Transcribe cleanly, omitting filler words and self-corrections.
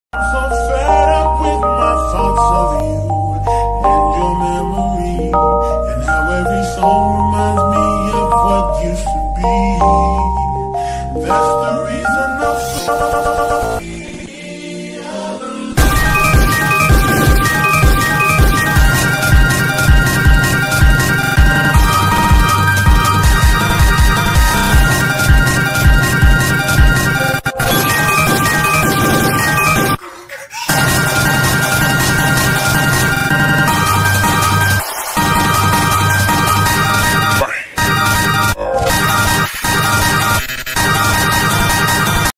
So fed up with my thoughts of you and your memory, and how every song reminds me of what used to be. That's the reason I'm so